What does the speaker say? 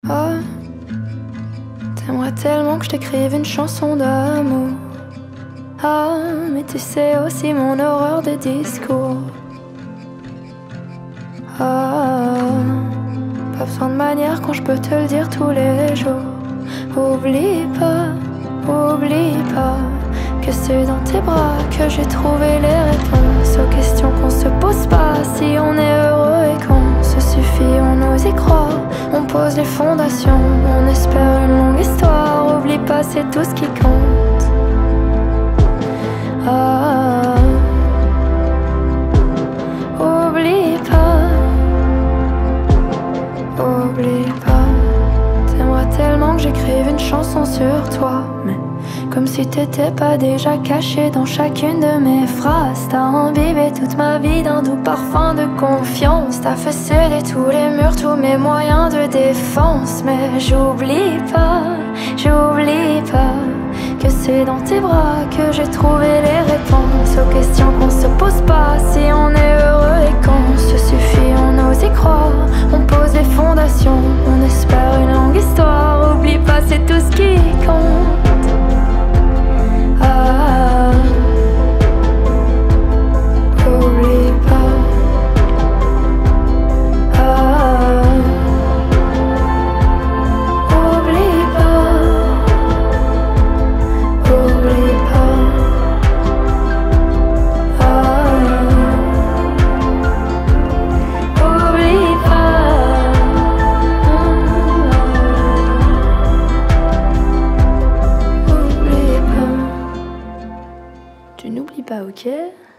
Oh, t'aimerais tellement que je t'écrive une chanson d'amour. Ah, mais tu sais aussi mon horreur des discours. Ah, pas besoin de manière quand je peux te le dire tous les jours. Oublie pas que c'est dans tes bras que j'ai trouvé les réponses aux questions qu'on se pose pas. Si on est heureux et qu'on se suffit, on ose y croire. On pose les fondations, on espère une longue histoire. Oublie pas, c'est tout ce qui compte. Ah, oublie pas. T'aimerais tellement que j'écrive une chanson sur toi, mais comme si t'étais pas déjà caché dans chacune de mes phrases. T'as imbibé toute ma vie d'un doux parfum de confiance. T'as fait céder tous les murs, tous mes moyens de défense. Mais j'oublie pas que c'est dans tes bras que j'ai trouvé les réponses aux questions qu'on se pose pas. Si on est heureux et qu'on se suffit, on ose y croire. On pose les fondations, on espère une longue histoire. Oublie pas, c'est tout ce qui compte. Ah, oublie pas. Ah, oublie pas. Oublie pas. Ah, oublie pas. Oublie pas. Tu n'oublies pas, ok?